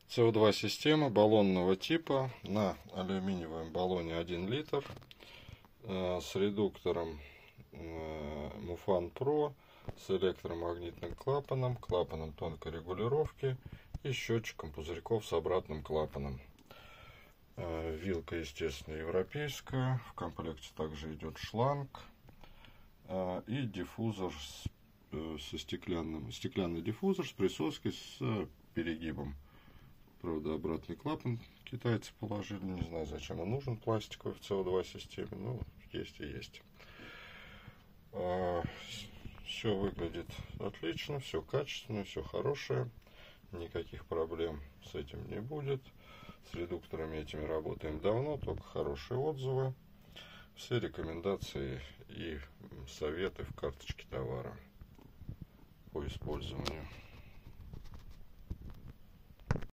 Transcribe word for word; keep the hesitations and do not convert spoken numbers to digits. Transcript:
С О два система баллонного типа на алюминиевом баллоне один литр с редуктором Mufan Pro, с электромагнитным клапаном, клапаном тонкой регулировки и счетчиком пузырьков с обратным клапаном. Вилка, естественно, европейская. В комплекте также идет шланг и диффузор с, со стеклянным, стеклянный диффузор с присоской с перегибом. Правда, обратный клапан китайцы положили. Не знаю, зачем он нужен, пластиковый в С О два системе. Ну, есть и есть. Все выглядит отлично, все качественно, все хорошее. Никаких проблем с этим не будет. С редукторами этими работаем давно, только хорошие отзывы. Все рекомендации и советы в карточке товара по использованию.